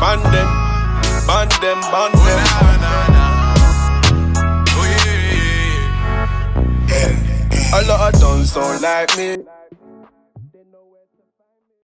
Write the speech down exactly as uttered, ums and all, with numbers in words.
ban them, ban them, ban Oh, them. nah, nah, nah. Oh, yeah, yeah, yeah. A lot of dons don't like me.